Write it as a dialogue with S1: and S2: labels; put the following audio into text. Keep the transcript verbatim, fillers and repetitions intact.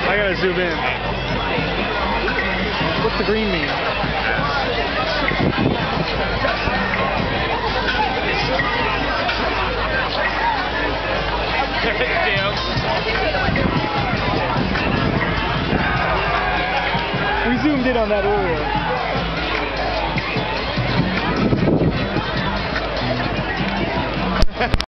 S1: I gotta zoom in. What's the green mean? We zoomed in on that earlier.